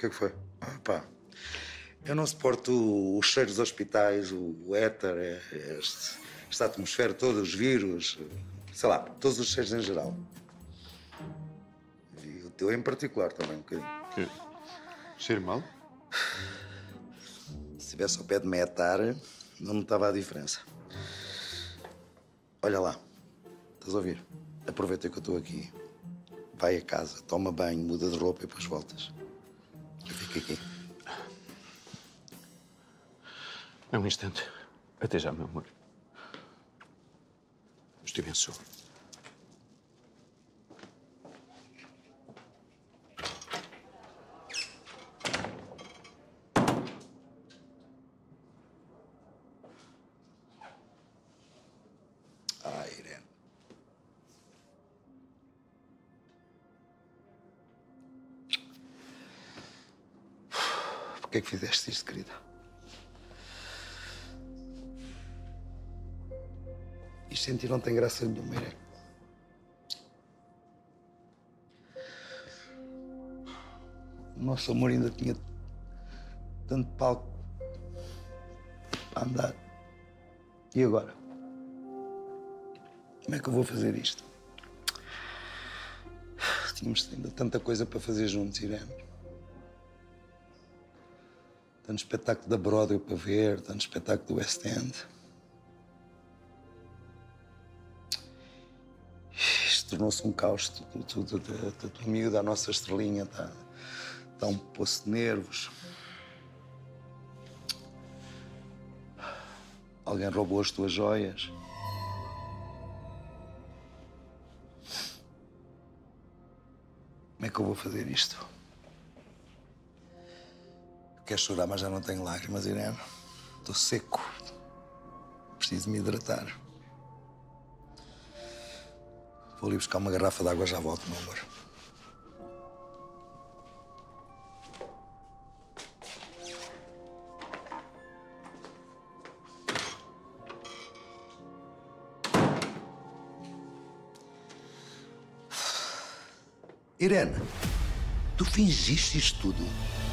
que é que foi? Ah, pá, eu não suporto os cheiros dos hospitais, o éter, esta atmosfera toda, os vírus, sei lá, todos os cheiros em geral. E o teu em particular também, um bocadinho. Que? Cheiro mal? Se estivesse ao pé de me atar, não notava a diferença. Olha lá, estás a ouvir? Aproveita que eu estou aqui. Vai a casa, toma banho, muda de roupa e depois voltas. Eu fico aqui. É um instante. Até já, meu amor. Deus te abençoe. Ah, Irene. Porquê é que fizeste isto, querida? Isto sem ti não tem graça nenhuma, Irene. O nosso amor ainda tinha tanto palco a andar. E agora? Como é que eu vou fazer isto? Tínhamos ainda tanta coisa para fazer juntos, Irene. Tanto espetáculo da Broadway para ver, tanto espetáculo do West End. Isto tornou-se um caos. A tua miúda, a nossa estrelinha, está um poço de nervos. Alguém roubou as tuas joias. Como é que eu vou fazer isto? Quero chorar, mas já não tenho lágrimas, Irene. Estou seco. Preciso me hidratar. Vou ali buscar uma garrafa de água, já volto, meu amor. Irene, tu fingiste isto tudo?